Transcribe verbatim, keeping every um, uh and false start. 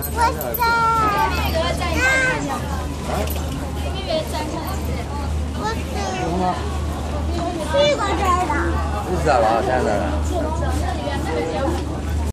哇塞！哇塞！这个这儿的。 不是在吧？现在。